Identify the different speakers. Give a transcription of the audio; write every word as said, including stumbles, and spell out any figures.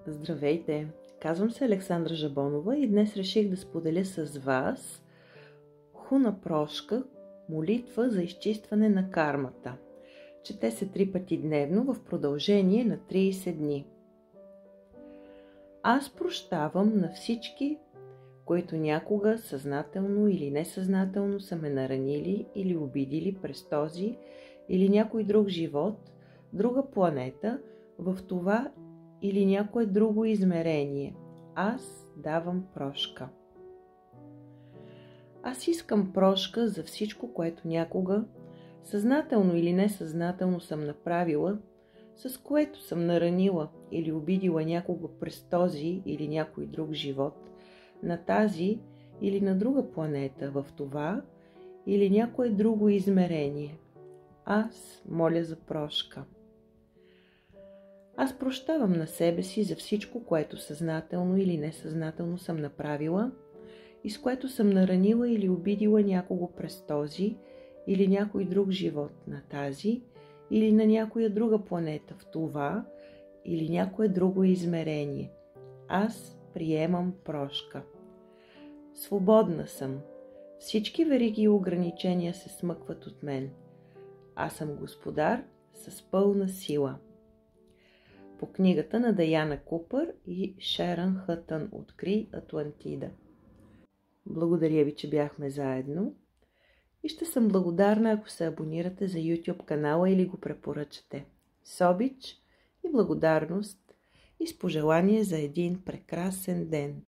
Speaker 1: Здравейте! Казвам се Александра Жабонова и днес реших да споделя с вас Хуна Прошка, молитва за изчистване на кармата. Чете се три пъти дневно в продължение на трийсет дни. Аз прощавам на всички, които някога съзнателно или несъзнателно са ме наранили или обидили през този или някой друг живот, друга планета, в това или някое друго измерение. Аз давам прошка. Аз искам прошка за всичко, което някога, съзнателно или несъзнателно съм направила, с което съм наранила или обидила някого през този или някой друг живот, на тази или на друга планета, в това или някое друго измерение. Аз моля за прошка. Аз прощавам на себе си за всичко, което съзнателно или несъзнателно съм направила и с което съм наранила или обидила някого през този или някой друг живот, на тази или на някоя друга планета, в това или някое друго измерение. Аз приемам прошка. Свободна съм. Всички вериги и ограничения се смъкват от мен. Аз съм господар с пълна сила. По книгата на Даяна Купър и Шерън Хътън "Открий Атлантида". Благодаря ви, че бяхме заедно и ще съм благодарна, ако се абонирате за YouTube канала или го препоръчате. С обич и благодарност и с пожелание за един прекрасен ден.